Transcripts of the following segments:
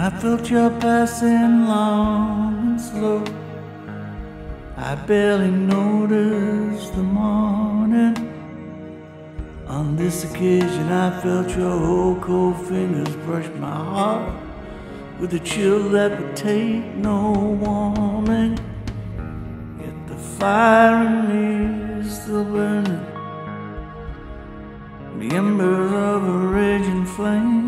I felt your passing long and slow. I barely noticed the morning. On this occasion I felt your whole cold fingers brush my heart with a chill that would take no warming. Yet the fire in me is still burning, the embers of a raging flame.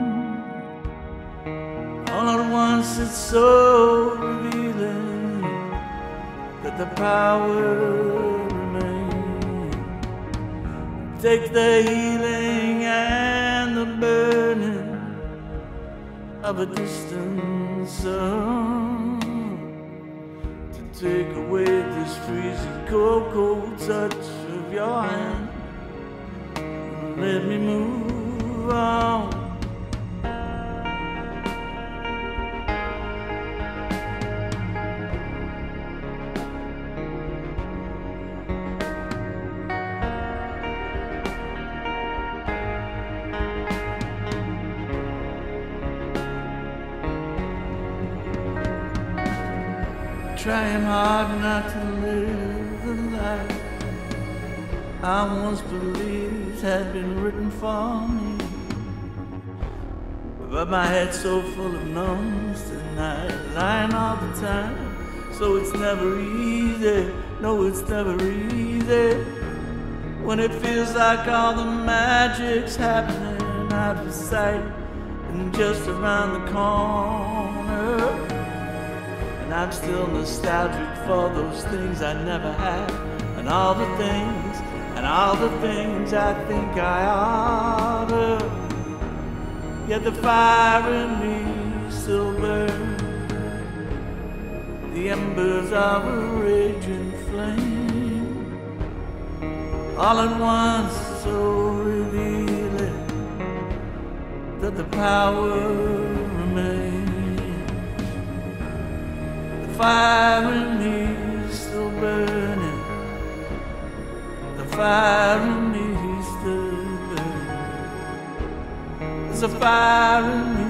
All at once it's so revealing that the power remains. Take the healing and the burning of a distant sun to take away this freezing cold, cold touch of your hand. Let me move on. Trying hard not to live the life I once believed had been written for me, but my head's so full of numbness tonight, lying all the time. So it's never easy, no, it's never easy when it feels like all the magic's happening out of sight and just around the corner. And I'm still nostalgic for those things I never had, and all the things I think I oughta. Yet the fire in me still burns, the embers of a raging flame. All at once so revealing that the power remains. The fire in me is still burning, the fire in me is still burning. There's a fire in me